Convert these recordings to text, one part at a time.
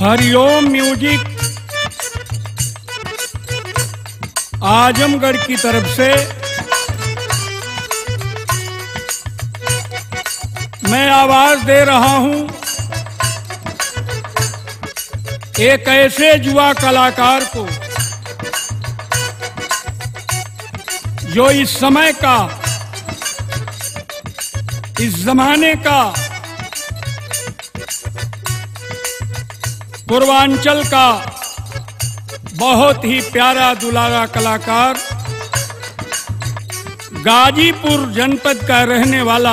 हरिओम music Azamgarh की तरफ से मैं आवाज दे रहा हूं एक ऐसे युवा कलाकार को जो इस समय का, इस जमाने का, पूर्वांचल का बहुत ही प्यारा दुलारा कलाकार, गाजीपुर जनपद का रहने वाला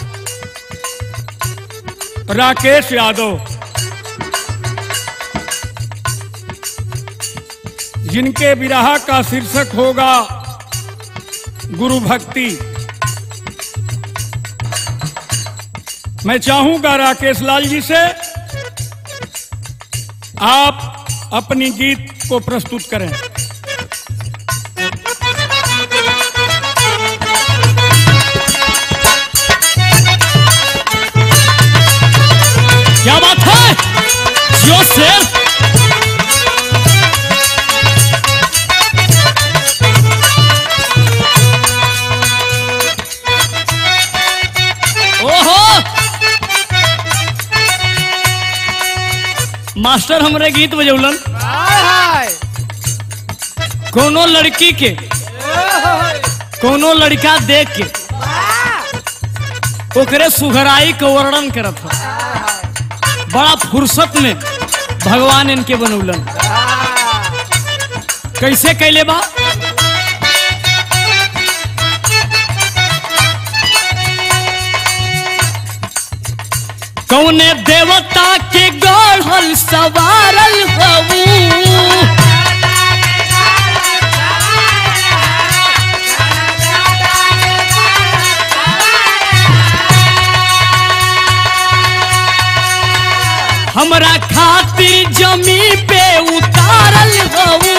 राकेश यादव, जिनके विरह का शीर्षक होगा गुरु भक्ति। मैं चाहूंगा राकेश लाल जी से आप अपनी गीत को प्रस्तुत करें। क्या बात है जो शेर। मास्टर हमरे गीत बजौलन कोनो लड़की के कोनो लड़का देख के ओकरे सुघराई के वर्णन करत है। बड़ा फुर्सत में भगवान इनके बनौलन। कैसे कैले बा? कौने देवता के गढ़ल सवारल हऊ, हमरा खातिर जमी पे उतारल हऊ।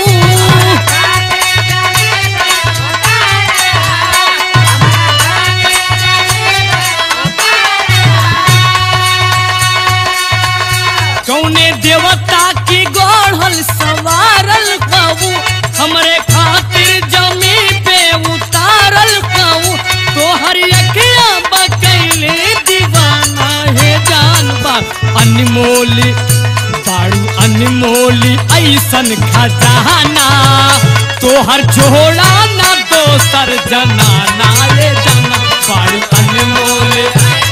कौने देवता की गढ़ल सवारल हऊ, हमरे खातिर जमी पे उतारल हऊ। तोहर अखिया बकैले दीवाना है जानबा, अनमोली बाड़ू अनमोली ऐसन खजाना। तोहर जोड़ा ना दोसर जनाना, ये जाना बाड़ू अनमोली।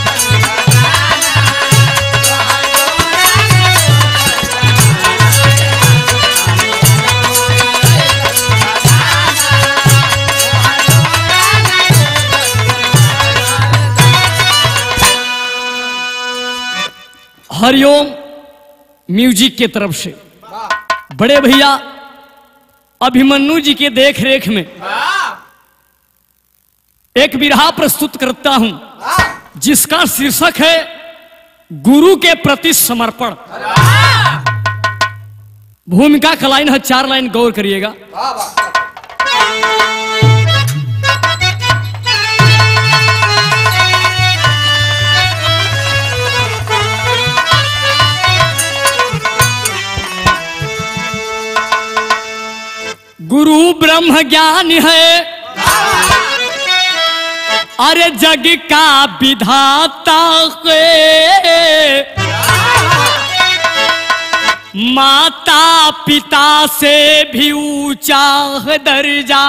हरिओम म्यूजिक के तरफ से बड़े भैया अभिमन्यु जी के देख रेख में एक बिरहा प्रस्तुत करता हूं, जिसका शीर्षक है गुरु के प्रति समर्पण। भूमिका का लाइन है 4 लाइन, गौर करिएगा। गुरु ब्रह्म ज्ञान है, अरे जग का विधाता है। माता पिता से भी ऊंचा है दर्जा,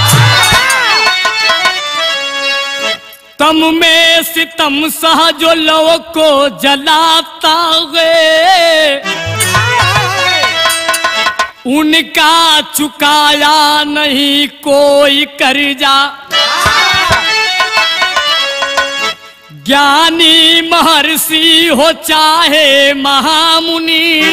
तम में सितम सह जो लौ को जलाता है। उनका चुकाया नहीं कोई कर्जा, ज्ञानी महर्षि हो चाहे महामुनि।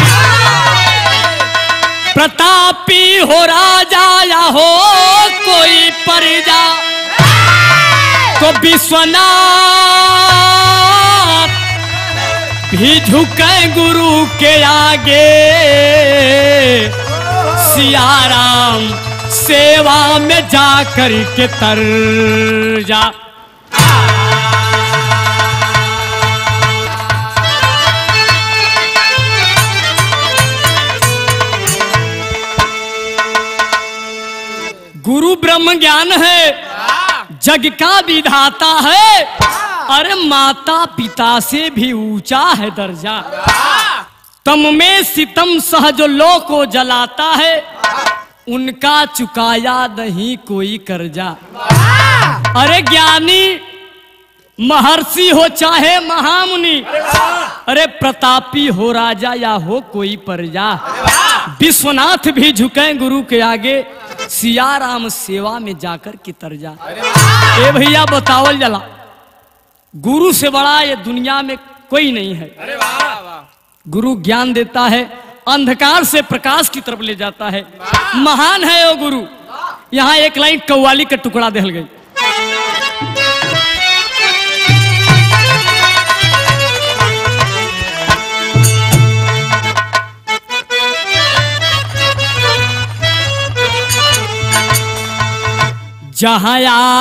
प्रतापी हो राजा या हो कोई प्रजा, तो विश्वनाथ भी झुके गुरु के आगे। सियाराम सेवा में जाकर के तर जा। गुरु ब्रह्म ज्ञान है, जग का विधाता है। अरे माता पिता से भी ऊंचा है दर्जा। तम में सितम सह जो लो को जलाता है, उनका चुकाया नहीं कोई कर्जा। अरे ज्ञानी महर्षि हो चाहे महामुनि, अरे प्रतापी हो राजा या हो कोई प्रजा, विश्वनाथ भी झुके गुरु के आगे, सिया राम सेवा में जाकर की तरजा। ए भैया बतावल जला, गुरु से बड़ा ये दुनिया में कोई नहीं है। गुरु ज्ञान देता है, अंधकार से प्रकाश की तरफ ले जाता है। महान है वो गुरु। यहाँ एक लाइन कव्वाली का टुकड़ा देल गई। जहाँ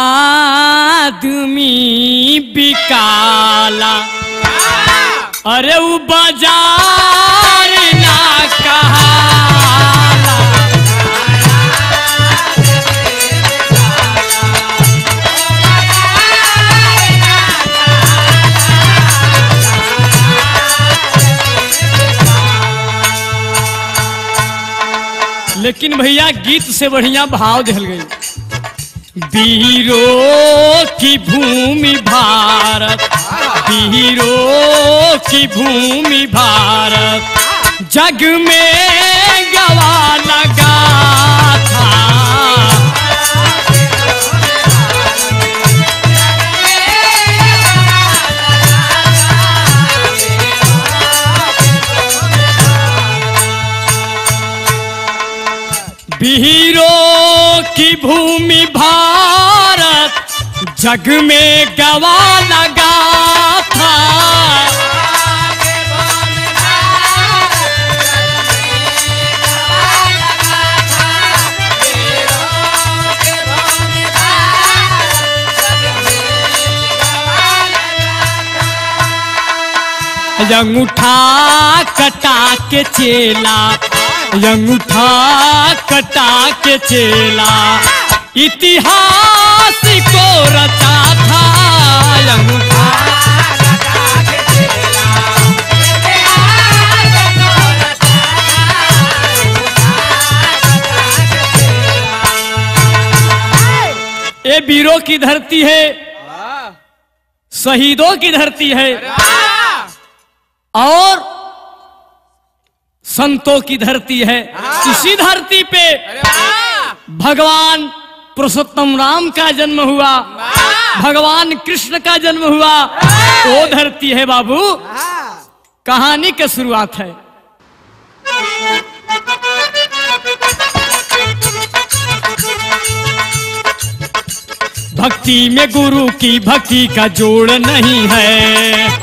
आदमी बिकाला, अरे वो बाजार ना कहाला। लेकिन भैया गीत से बढ़िया भाव दिल गई। वीरों की भूमि भारत, वीरों की भूमि भारत, जग में गवा लगा था। वीरों की भूमि भारत, जग में गवा लगा था। अंगूठा कटा के चेला, अंगूठा कटा के चेला, इतिहास को रचा था। अंगूठा कटा के चेला, इतिहास को रचा था। ये वीरों की धरती है, शहीदों की धरती है, और संतों की धरती है। इसी धरती पे भगवान पुरुषोत्तम राम का जन्म हुआ, भगवान कृष्ण का जन्म हुआ। वो धरती है बाबू। कहानी की शुरुआत है। भक्ति में गुरु की भक्ति का जोड़ नहीं है,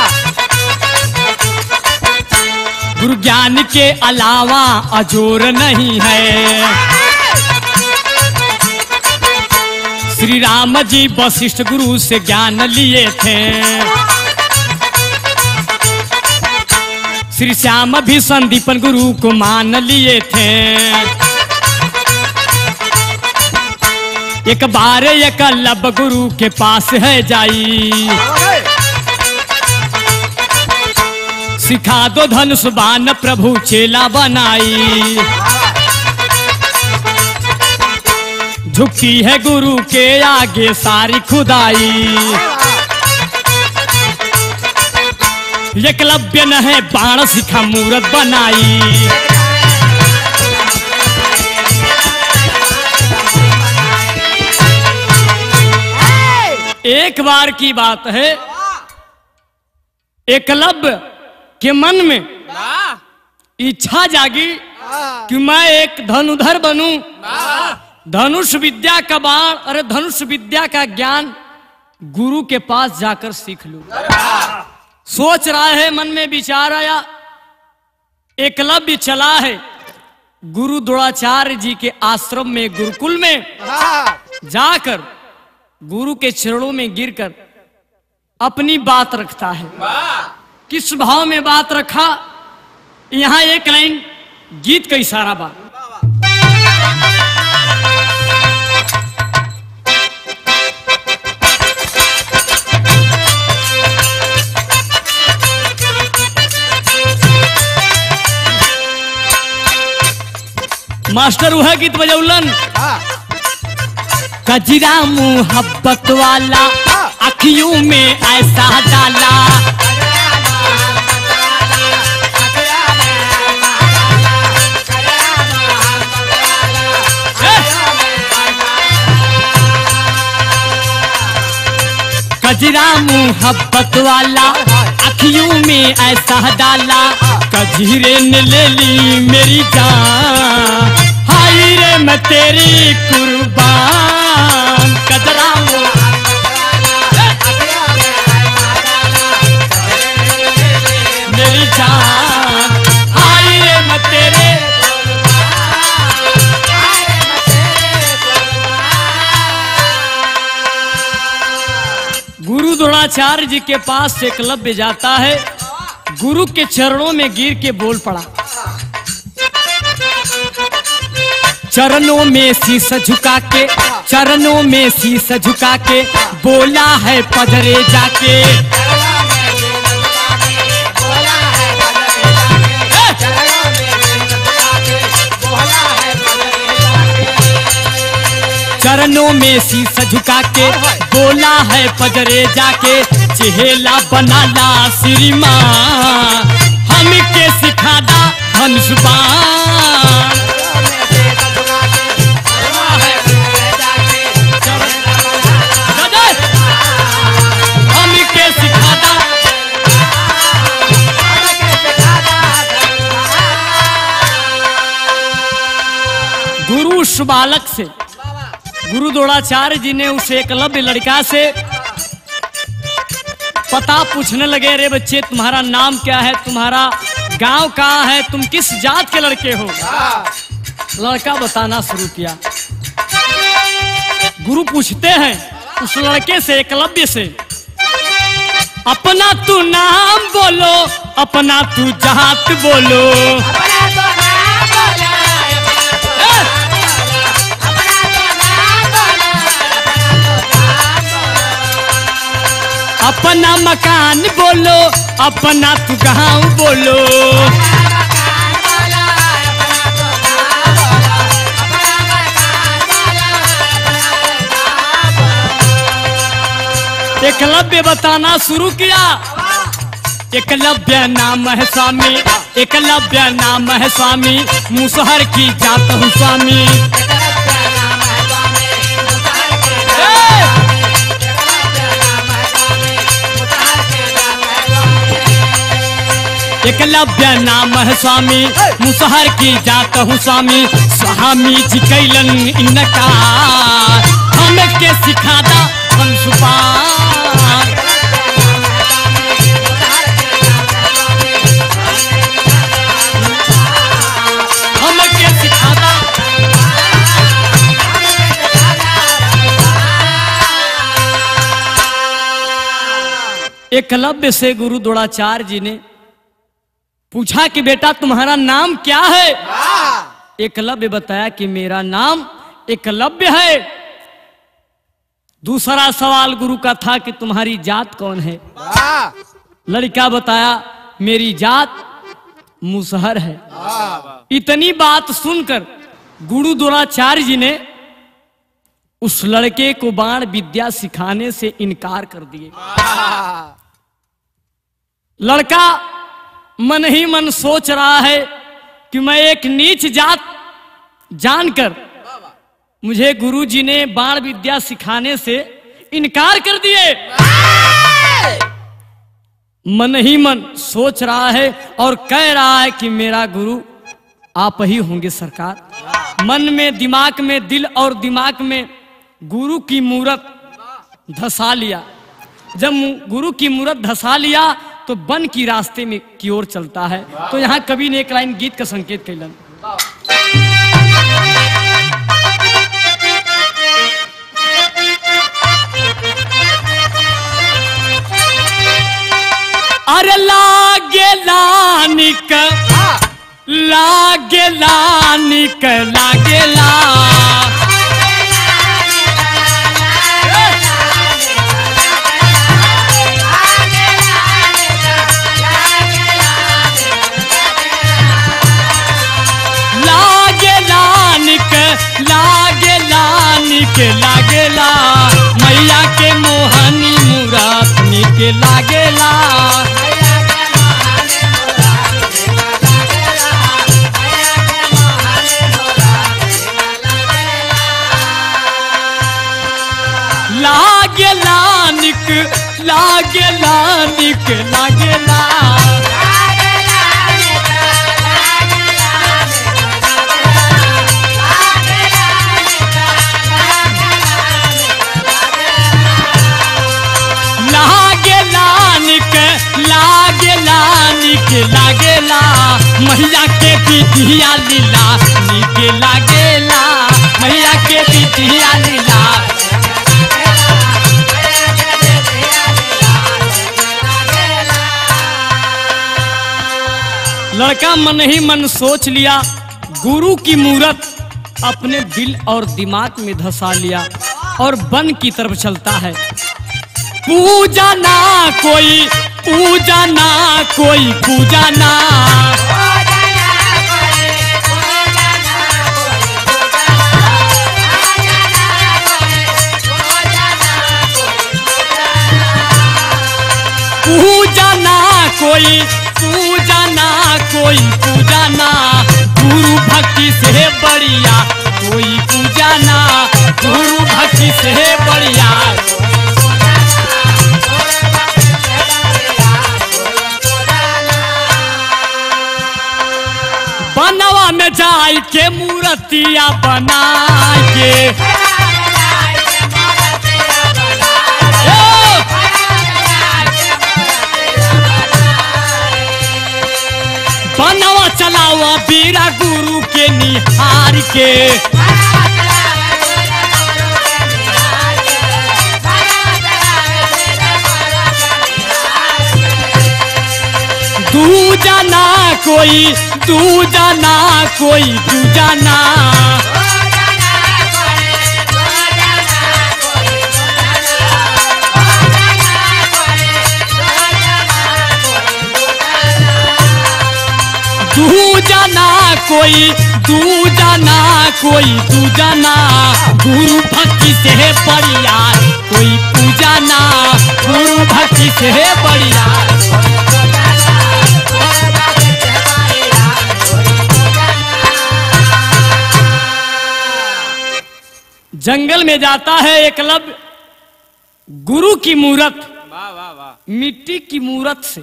गुरु ज्ञान के अलावा अजोर नहीं है। श्री राम जी वशिष्ठ गुरु से ज्ञान लिए थे, श्री श्याम भी संदीपन गुरु को मान लिए थे। एक बार एक लब गुरु के पास है जाई, सिखा दो धनुष बाण प्रभु चेला बनाई। झुकती है गुरु के आगे सारी खुदाई, एकलव्य न है बाण सिखा मूरत बनाई। एक बार की बात है, एकलव्य के मन में इच्छा जागी कि मैं एक धनुधर बनूं, धनुष विद्या का बाण, अरे धनुष विद्या का ज्ञान गुरु के पास जाकर सीख लूं। सोच रहा है, मन में विचार आया। एकलव्य चला है गुरु द्रोणाचार्य जी के आश्रम में, गुरुकुल में जाकर गुरु के चरणों में गिरकर अपनी बात रखता है। किस भाव में बात रखा, यहां एक लाइन गीत का इशारा बा। मास्टर वह गीत बजौलन कजरा मुहब्बत वाला अखियों में ऐसा डाला कजरा मुहब्बत वाला अखियों में ऐसा डाला कजरे ने ले ली मेरी जान हाय रे मैं तेरी कुर्बान कजरा मेरी जान हाय रे मैं तेरे गुरु द्रोणाचार्य जी के पास एकलव्य जाता है गुरु के चरणों में गिर के बोल पड़ा चरणों में शीश झुका के चरणों में शीश झुका के बोला है पधरे जाके चरणों में शीश झुका के बोला है पजरे जाके चेहला बनाला श्रीमान हमके सिखादा धनुष्बाण हमके सिखादा गुरु उस बालक से गुरु द्रोणाचार्य जी ने उस एकलव्य लड़का से पता पूछने लगे रे बच्चे तुम्हारा नाम क्या है तुम्हारा गांव कहाँ है तुम किस जात के लड़के हो लड़का बताना शुरू किया गुरु पूछते हैं उस लड़के से एकलव्य से अपना तू नाम बोलो अपना तू जात बोलो अपना मकान बोलो अपना तू गाँव बोलो एकलव्य बताना शुरू किया एकलव्य नाम है स्वामी एकलव्य नाम है स्वामी मुसहर की जात हूँ स्वामी एकलव्य नाम है स्वामी मुसहर की जात हूँ स्वामी स्वामी जी कैलन इनका हमके सिखादा धनुष्बाण हमके सिखादा एकलव्य से गुरु द्रोणाचार्य जी ने पूछा कि बेटा तुम्हारा नाम क्या है एकलव्य बताया कि मेरा नाम एकलव्य है दूसरा सवाल गुरु का था कि तुम्हारी जात कौन है लड़का बताया मेरी जात मुसहर है इतनी बात सुनकर गुरु द्रोणाचार्य जी ने उस लड़के को बाण विद्या सिखाने से इनकार कर दिए लड़का मन ही मन सोच रहा है कि मैं एक नीच जात जानकर मुझे गुरुजी ने बाण विद्या सिखाने से इनकार कर दिए मन ही मन सोच रहा है और कह रहा है कि मेरा गुरु आप ही होंगे सरकार मन में दिमाग में दिल और दिमाग में गुरु की मूरत धसा लिया जब गुरु की मूरत धसा लिया तो वन की रास्ते में की ओर चलता है तो यहाँ कवि ने एक लाइन गीत का संकेत कैलन अरे लागे लानिक लागे लानिक लागे ला नीके लागेला। लागेला निक लागेला निक लागेला। लागेला निक लागेला मैया के बिटिया लीला निक लागेला। मैया के बिटिया लीला लड़का मन ही मन सोच लिया, गुरु की मूरत अपने दिल और दिमाग में धसा लिया और वन की तरफ चलता है। पूजा ना कोई पूजा ना कोई पूजा ना। पूजा ना कोई पूजा ना कोई पूजा ना। गुरु भक्ति से बढ़िया कोई पूजा ना। गुरु भक्ति से बढ़िया बनवा में जाय के मूर्तिया बना के। बनवा चलावा बीरा गुरु के निहार के। दूजा ना कोई दूजा ना कोई दूजा ना। दूजा ना कोई दूजा ना कोई दूजा ना। गुरु भक्ति से बढ़िया कोई पूजा ना। गुरु भक्ति से बढ़िया जंगल में जाता है एकलव्य, गुरु की मूरत मिट्टी की मूरत से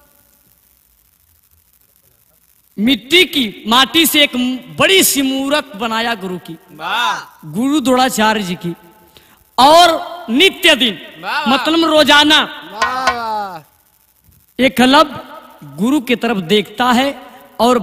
मिट्टी की माटी से एक बड़ी सी मूरत बनाया गुरु की, गुरु द्रोणाचार्य जी की। और नित्य दिन मतलब रोजाना एकलव्य गुरु की तरफ देखता है और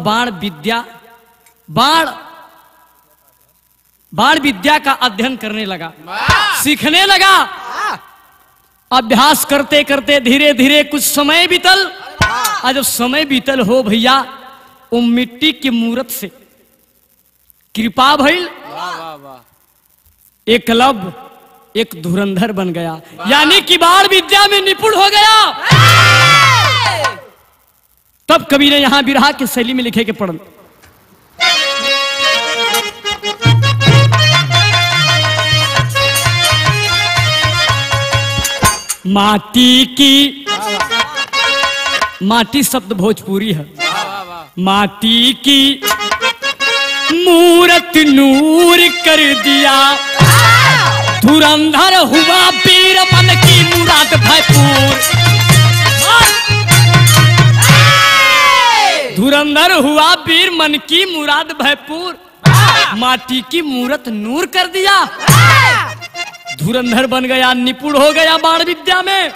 बाण विद्या का अध्ययन करने लगा, सीखने लगा। अभ्यास करते करते धीरे धीरे कुछ समय बीतल। और जब समय बीतल हो भैया, वो मिट्टी की मूरत से कृपा भइल, एकलव्य एक धुरंधर बन गया, यानी कि बाण विद्या में निपुण हो गया। तब कवि ने यहां विरहा की शैली में लिखे के पढ़ल। माटी की माटी शब्द भोजपुरी है। माटी की मूरत नूर कर दिया, धुरंधर हुआ वीर मन की मुराद भरपूर। धुरंधर हुआ वीर मन की मुराद भरपूर। माटी की मूरत नूर कर दिया, धुरंधर बन गया, निपुण हो गया बाण विद्या में।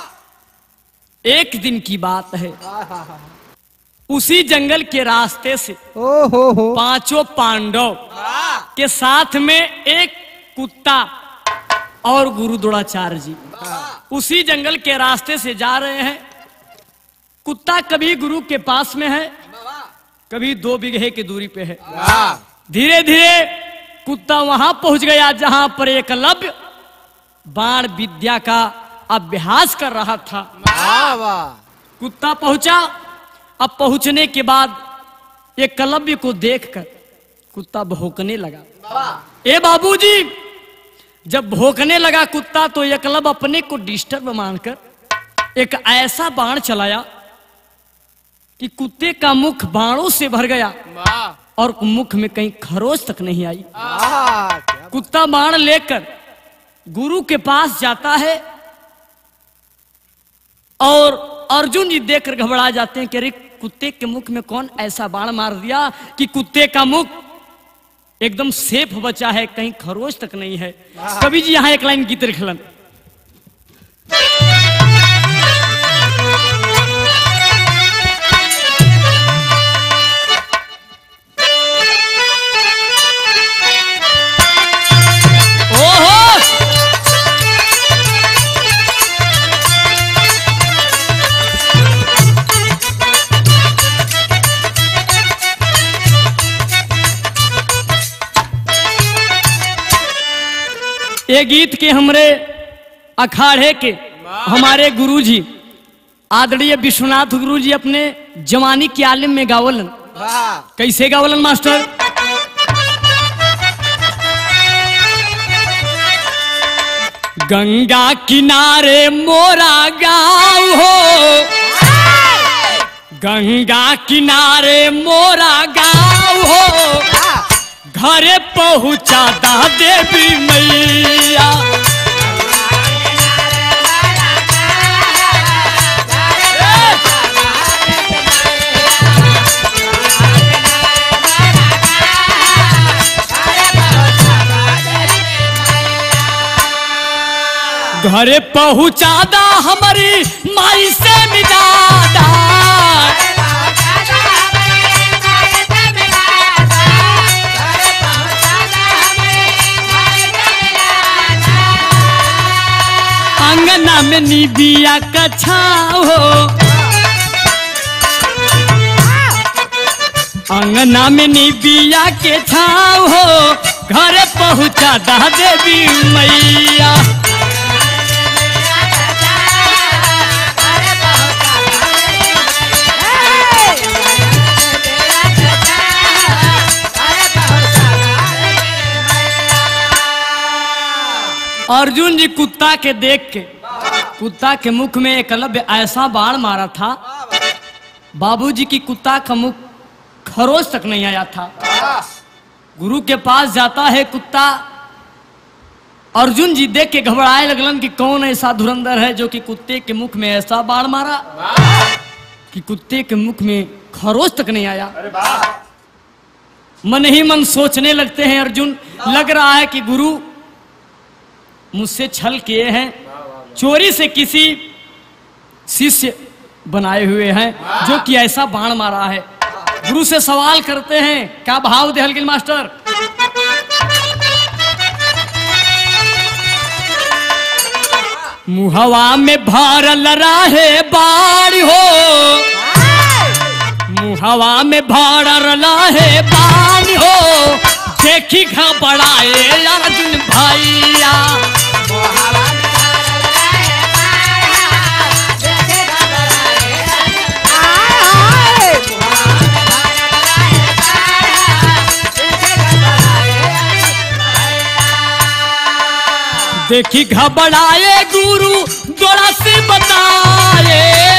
एक दिन की बात है, उसी जंगल के रास्ते से पांचों पांडव के साथ में एक कुत्ता और गुरु द्रोणाचार्य जी उसी जंगल के रास्ते से जा रहे हैं। कुत्ता कभी गुरु के पास में है, कभी 2 बीघे की दूरी पे है। धीरे धीरे कुत्ता वहां पहुंच गया जहां पर एकलव्य बाण विद्या का अभ्यास कर रहा था। कुत्ता पहुंचा। अब पहुंचने के बाद एकलव्य को देखकर कुत्ता भौंकने लगा। ए बाबूजी, जब भौंकने लगा कुत्ता तो एकलव्य अपने को डिस्टर्ब मानकर एक ऐसा बाण चलाया कि कुत्ते का मुख बाणों से भर गया और मुख में कहीं खरोच तक नहीं आई। कुत्ता बाण लेकर गुरु के पास जाता है और अर्जुन जी देखकर घबरा जाते हैं कि अरे कुत्ते के मुख में कौन ऐसा बाण मार दिया कि कुत्ते का मुख एकदम सेफ बचा है, कहीं खरोच तक नहीं है। कवि जी यहां एक लाइन गीत लिखलन। ये गीत के हमरे अखाड़े के हमारे गुरुजी आदरणीय विश्वनाथ गुरुजी अपने जवानी के आलिम में गावलन। कैसे गावलन मास्टर? गंगा किनारे मोरा गाँव हो, गंगा किनारे मोरा गाँव हो, घरे पहुँचा दा देवी मैया। घरे पहुँचा दा हमारी माई से मिला दा। अंगना में निबिया का छाव हो, अंगना में निबिया के छाव हो, घर पहुँचा दा देवी मैया। अर्जुन जी कुत्ता के देख के, कुत्ता के मुख में एकलव्य ऐसा बाण मारा था बाबूजी की कुत्ता का मुख खरोच तक नहीं आया था। गुरु के पास जाता है कुत्ता। अर्जुन जी देख के घबराए लगलन कि कौन ऐसा धुरंधर है जो कि कुत्ते के मुख में ऐसा बाण मारा कि कुत्ते के मुख में खरोच तक नहीं आया। मन ही मन सोचने लगते हैं अर्जुन, लग रहा है कि गुरु मुझसे छल किए हैं, चोरी से किसी शिष्य बनाए हुए हैं जो कि ऐसा बाण मारा है। गुरु से सवाल करते हैं, क्या भाव दे हलगिल मास्टर? मुहवा में भरल रहे बाण हो, मुहवा में भरल रहे बाण हो, देखी घबराए अर्जुन भैया। देखी घबराए गुरु दोड़ा से बताए,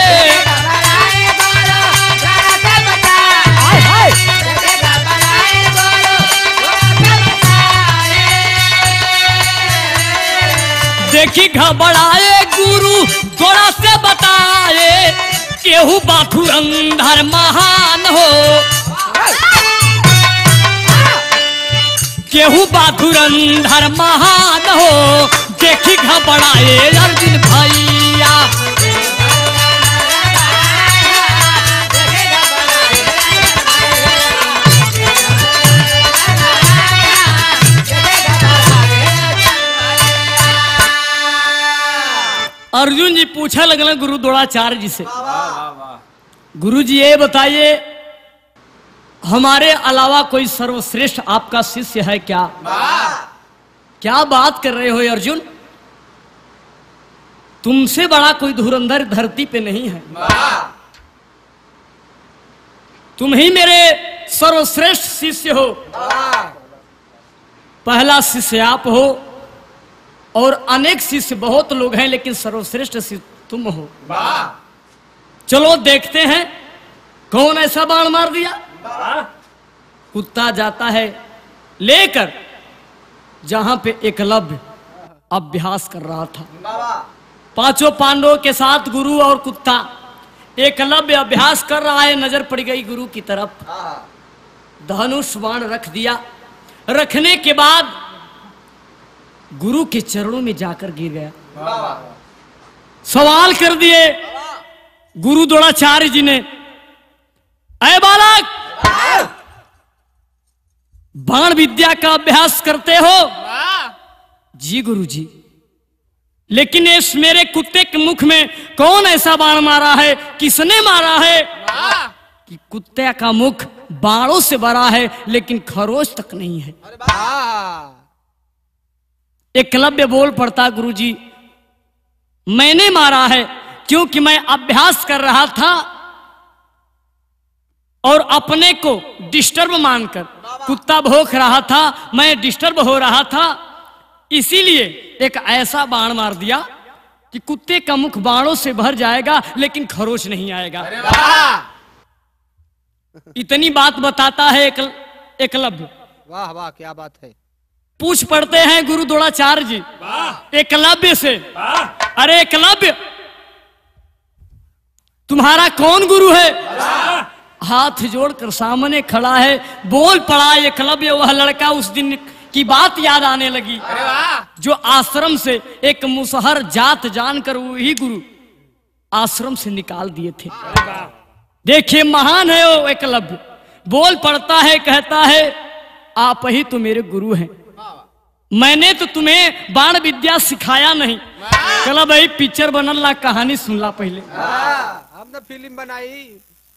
देखी घबराए गुरु दोड़ा से बताए, केहू बाथुरंधर महान हो, केहू बाथुरंधर महान हो, देखी घबराए अर्जुन भैया। अर्जुन जी पूछा लगल गुरु द्रोणाचार्य जी से, गुरु जी ये बताइए हमारे अलावा कोई सर्वश्रेष्ठ आपका शिष्य है क्या? क्या बात कर रहे हो अर्जुन, तुमसे बड़ा कोई धुरंधर धरती पे नहीं है, तुम ही मेरे सर्वश्रेष्ठ शिष्य हो। पहला शिष्य आप हो और अनेक शिष्य बहुत लोग हैं, लेकिन सर्वश्रेष्ठ शिष्य तुम हो। चलो देखते हैं कौन ऐसा बाण मार दिया। कुत्ता जाता है लेकर जहां पे एकलव्य अभ्यास कर रहा था। पांचों पांडवों के साथ गुरु और कुत्ता, एकलव्य अभ्यास कर रहा है। नजर पड़ गई गुरु की तरफ, धनुष बाण रख दिया। रखने के बाद गुरु के चरणों में जाकर गिर गया। सवाल कर दिए गुरु द्रोणाचार्य जी ने, ऐ बालक, बाण विद्या का अभ्यास करते हो? जी गुरु जी। लेकिन इस मेरे कुत्ते के मुख में कौन ऐसा बाण मारा है, किसने मारा है कि कुत्ते का मुख बाणों से भरा है लेकिन खरोच तक नहीं है। एकलव्य बोल पड़ता, गुरु जी मैंने मारा है, क्योंकि मैं अभ्यास कर रहा था और अपने को डिस्टर्ब मानकर, कुत्ता भौंक रहा था, मैं डिस्टर्ब हो रहा था, इसीलिए एक ऐसा बाण मार दिया कि कुत्ते का मुख बाणों से भर जाएगा लेकिन खरोच नहीं आएगा। इतनी बात बताता है एकलव्य। वाह वाह, क्या बात है। पूछ पड़ते हैं गुरु द्रोणाचार्य जी एकलव्य से, अरे एकलव्य तुम्हारा कौन गुरु है? हाथ जोड़कर सामने खड़ा है। बोल पड़ा एकलव्य, वह लड़का उस दिन की बात याद आने लगी जो आश्रम से एक मुसहर जात जानकर वही गुरु आश्रम से निकाल दिए थे। देखिए महान है वो एकलव्य। बोल पड़ता है, कहता है आप ही तो मेरे गुरु हैं, मैंने तो तुम्हें बाण विद्या सिखाया नहीं। चलो भाई पिक्चर बनल ला, कहानी सुन ला पहले। हमने फिल्म बनाई।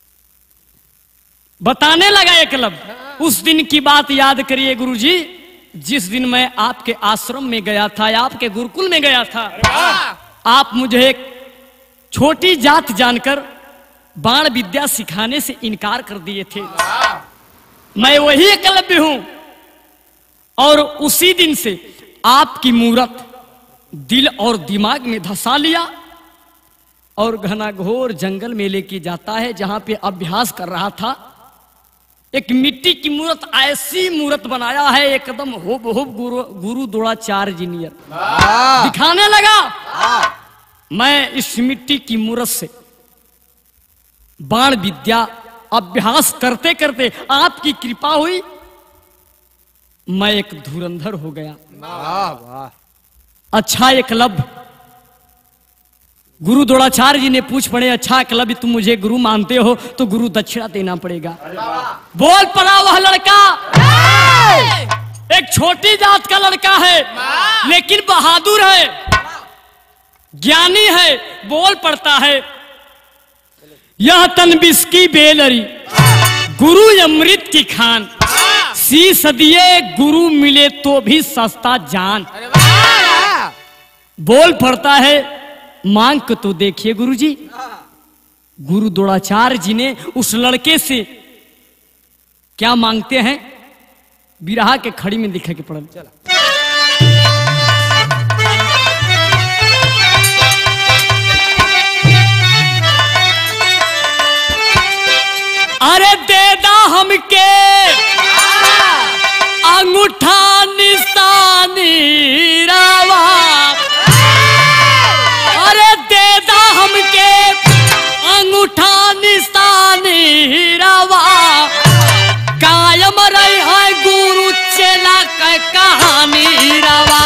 बताने लगा एकलव्य, उस दिन की बात याद करिए गुरुजी, जिस दिन मैं आपके आश्रम में गया था, आपके गुरुकुल में गया था। आप मुझे एक छोटी जात जानकर बाण विद्या सिखाने से इनकार कर दिए थे। मैं वही एकलव्य हूं और उसी दिन से आपकी मूरत दिल और दिमाग में धसा लिया और घनाघोर जंगल में लेके जाता है जहां पे अभ्यास कर रहा था। एक मिट्टी की मूरत, ऐसी मूरत बनाया है एकदम हुबहू गुरु द्रोणाचार्य जी नियर दिखाने लगा। मैं इस मिट्टी की मूरत से बाण विद्या अभ्यास करते करते आपकी कृपा हुई, मैं एक धुरंधर हो गया। वाह वाह। अच्छा एकलव्य, गुरु द्रोणाचार्य जी ने पूछ पड़े, अच्छा एकलव्य तुम मुझे गुरु मानते हो तो गुरु दक्षिणा देना पड़ेगा। बोल पड़ा वह लड़का, एक छोटी जात का लड़का है लेकिन बहादुर है, ज्ञानी है। बोल पड़ता है, यह तन बिस्की बेलरी गुरु अमृत की खान, शीश दिए गुरु मिले तो भी सस्ता जान। बोल पड़ता है, मांग को तो देखिए गुरुजी। गुरु द्रोणाचार्य जी ने उस लड़के से क्या मांगते हैं, बिरहा के खड़ी में दिखा के पड़ल। चला अरे देदा हमके अंगूठा निशानी रावा, अरे देदा हमके अंगूठा निशानी रावा, कायम रही है गुरु चेला का कहानी रावा।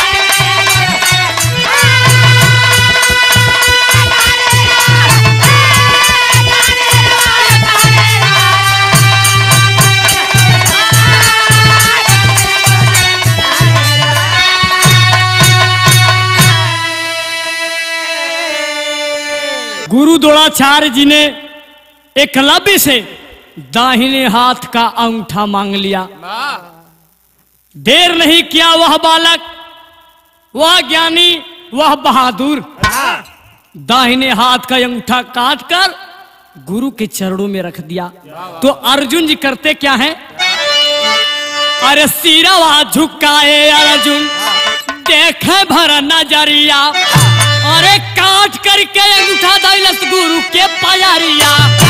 गुरु द्रोणाचार्य जी ने एकलव्य से दाहिने हाथ का अंगूठा मांग लिया। देर नहीं किया वह बालक, वह ज्ञानी, वह बहादुर दाहिने हाथ का अंगूठा काट कर गुरु के चरणों में रख दिया। तो अर्जुन जी करते क्या हैं, अरे सिरवा झुकाए अर्जुन देखे भर नजरिया, अरे काट करके अंगूठा दैलस गुरु के पायरिया।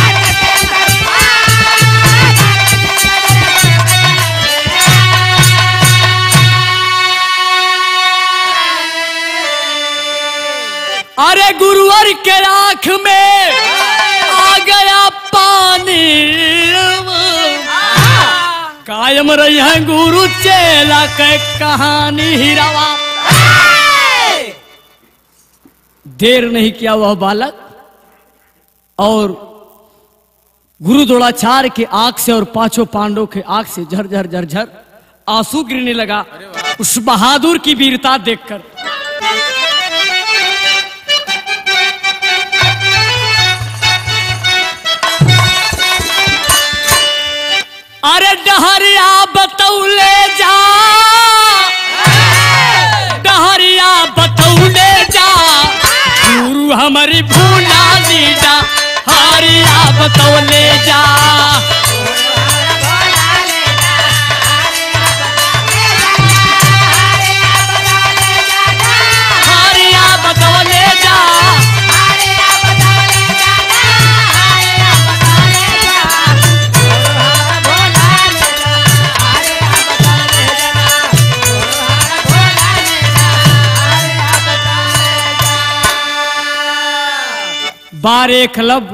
अरे गुरुवर के आंख में आ गया पानी, कायम रही है गुरु चेला के कहानी हीरावा। देर नहीं किया वह बालक और गुरु द्रोणाचार्य के आंख से और पांचों पांडवों के आंख से झरझर झरझर आंसू गिरने लगा उस बहादुर की वीरता देखकर। अरे डहरिया बतौले जा, डहरिया बतौले जा, गुरु हमारी भूला दीजा, हरिया बतौले जा। हरिया बतौले जा, बारे क्लब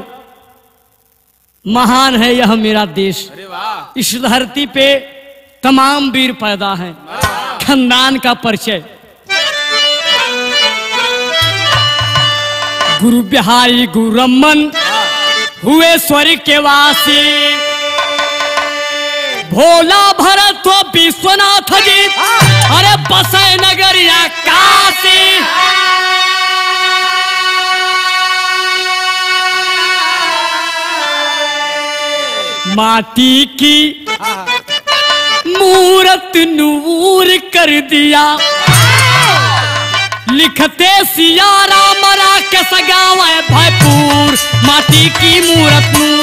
महान है यह मेरा देश। इस धरती पे तमाम वीर पैदा हैं, खानदान का परिचय। गुरु बिहारी गुरु रमन हुए स्वर्ग के वासी, भोला भरत तो विश्वनाथ जी अरे बसे नगरिया काशी। माटी की मूरत नूर कर दिया, लिखते सिया राम रा के सगावे भरपूर, माटी की मूरत नूर